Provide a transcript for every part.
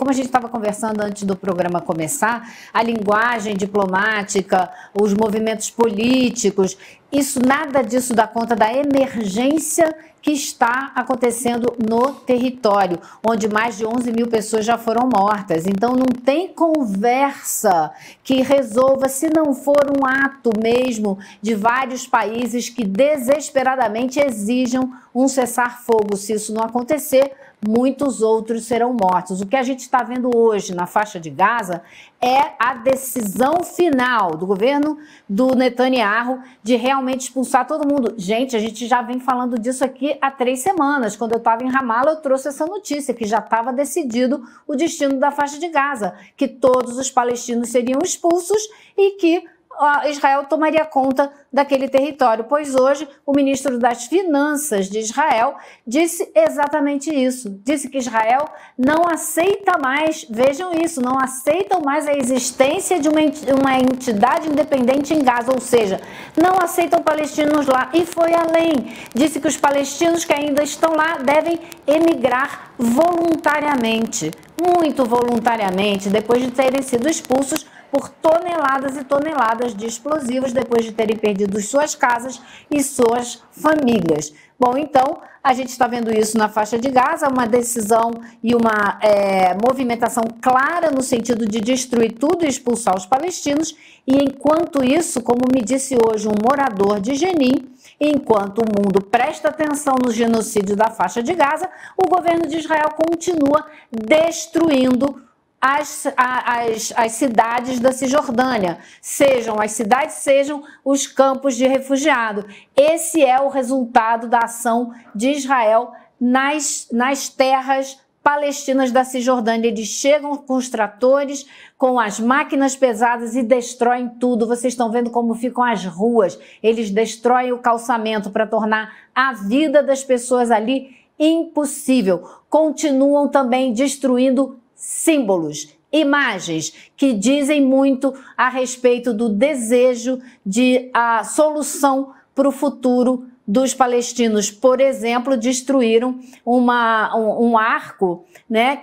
como a gente estava conversando antes do programa começar, a linguagem diplomática, os movimentos políticos, nada disso dá conta da emergência que está acontecendo no território, onde mais de 11 mil pessoas já foram mortas. Então, não tem conversa que resolva, se não for um ato mesmo de vários países que desesperadamente exijam um cessar-fogo. Se isso não acontecer, muitos outros serão mortos. O que a gente está vendo hoje na faixa de Gaza é a decisão final do governo do Netanyahu de realmente expulsar todo mundo. Gente, a gente já vem falando disso aqui há 3 semanas. Quando eu estava em Ramallah, eu trouxe essa notícia, que já estava decidido o destino da faixa de Gaza, que todos os palestinos seriam expulsos e que Israel tomaria conta daquele território, pois hoje o ministro das Finanças de Israel disse exatamente isso. Disse que Israel não aceita mais, vejam isso, não aceitam mais a existência de uma entidade independente em Gaza, ou seja, não aceitam palestinos lá. E foi além. Disse que os palestinos que ainda estão lá devem emigrar voluntariamente, muito voluntariamente, depois de terem sido expulsos por toneladas e toneladas de explosivos, depois de terem perdido suas casas e suas famílias. Bom, então, a gente está vendo isso na faixa de Gaza, uma decisão e uma movimentação clara no sentido de destruir tudo e expulsar os palestinos, e enquanto isso, como me disse hoje um morador de Jenin, enquanto o mundo presta atenção no genocídio da faixa de Gaza, o governo de Israel continua destruindo as cidades da Cisjordânia, sejam as cidades, sejam os campos de refugiados. Esse é o resultado da ação de Israel nas terras palestinas da Cisjordânia. Eles chegam com os tratores, com as máquinas pesadas e destroem tudo. Vocês estão vendo como ficam as ruas. Eles destroem o calçamento para tornar a vida das pessoas ali impossível. Continuam também destruindo símbolos, imagens que dizem muito a respeito do desejo de a solução para o futuro dos palestinos. Por exemplo, destruíram um arco, né,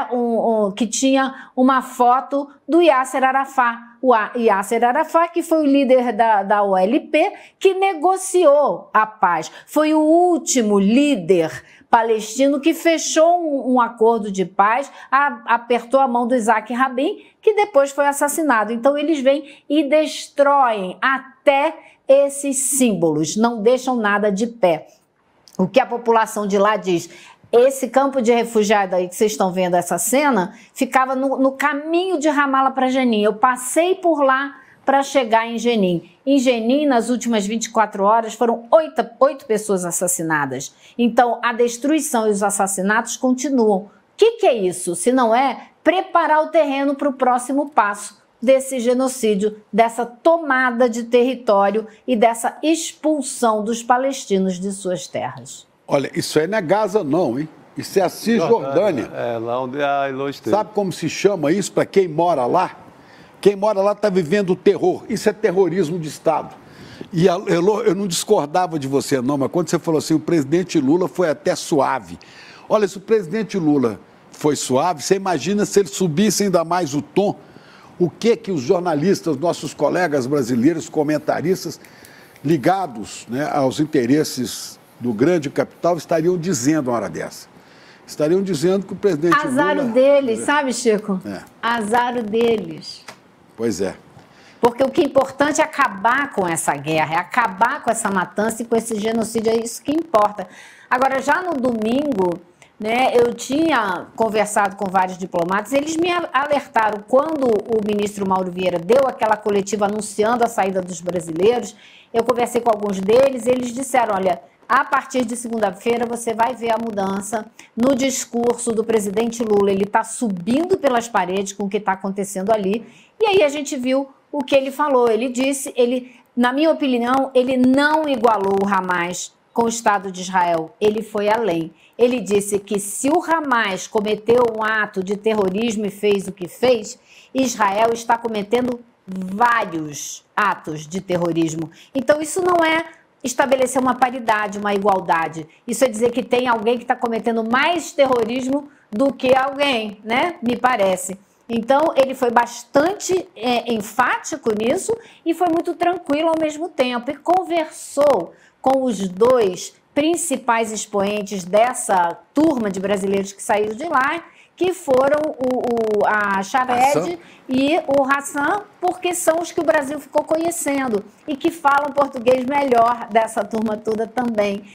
que tinha uma foto do Yasser Arafat. O Yasser Arafat, que foi o líder da OLP, que negociou a paz. Foi o último líder palestino que fechou um acordo de paz, apertou a mão do Isaac Rabin, que depois foi assassinado. Então eles vêm e destroem até esses símbolos, não deixam nada de pé. O que a população de lá diz: esse campo de refugiado aí que vocês estão vendo essa cena, ficava no caminho de Ramallah para Jenin. Eu passei por lá para chegar em Jenin. Em Jenin, nas últimas 24 horas, foram 8 pessoas assassinadas. Então, a destruição e os assassinatos continuam. O que é isso? Se não é preparar o terreno para o próximo passo desse genocídio, dessa tomada de território e dessa expulsão dos palestinos de suas terras. Olha, isso aí não é Gaza não, hein? Isso é a Cisjordânia. É, lá onde a Elô esteve. Sabe como se chama isso para quem mora lá? Quem mora lá está vivendo o terror. Isso é terrorismo de Estado. E, Elô, eu não discordava de você não, mas quando você falou assim, o presidente Lula foi até suave. Olha, se o presidente Lula foi suave, você imagina se ele subisse ainda mais o tom, o que os jornalistas, nossos colegas brasileiros, comentaristas, ligados, né, aos interesses do grande capital, estariam dizendo uma hora dessa. Estariam dizendo que o presidente Azar Lula... deles, sabe, Chico? É. Azar deles. Pois é. Porque o que é importante é acabar com essa guerra, é acabar com essa matança e com esse genocídio, é isso que importa. Agora, já no domingo, né, eu tinha conversado com vários diplomatas, eles me alertaram quando o ministro Mauro Vieira deu aquela coletiva anunciando a saída dos brasileiros. Eu conversei com alguns deles, eles disseram, olha, a partir de segunda-feira você vai ver a mudança no discurso do presidente Lula. Ele está subindo pelas paredes com o que está acontecendo ali. E aí a gente viu o que ele falou. Ele disse, na minha opinião, ele não igualou o Hamas com o Estado de Israel. Ele foi além. Ele disse que se o Hamas cometeu um ato de terrorismo e fez o que fez, Israel está cometendo vários atos de terrorismo. Então isso não é estabelecer uma paridade, uma igualdade. Isso é dizer que tem alguém que está cometendo mais terrorismo do que alguém, né? Me parece. Então, ele foi bastante enfático nisso e foi muito tranquilo ao mesmo tempo. E conversou com os dois principais expoentes dessa turma de brasileiros que saíram de lá, que foram a Chaved e o Hassan, porque são os que o Brasil ficou conhecendo e que falam português melhor dessa turma toda também.